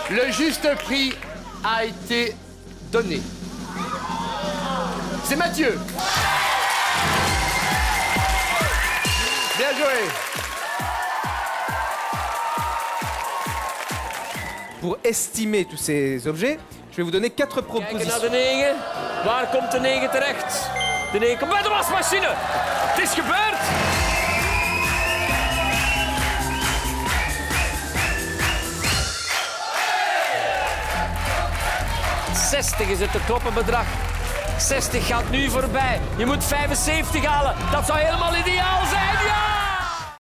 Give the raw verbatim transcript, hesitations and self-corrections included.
Le juste prix a été donné. C'est Mathieu. Bien joué. Pour estimer tous ces objets, je vais vous donner quatre Kijken naar propositions. de negen. Waar komt de negen terecht? De negen komt bij de wasmachine. Het is gebeurd. zestig is het te kloppen bedrag. zestig gaat nu voorbij. Je moet vijfenzeventig halen. Dat zou helemaal ideaal zijn. Ja!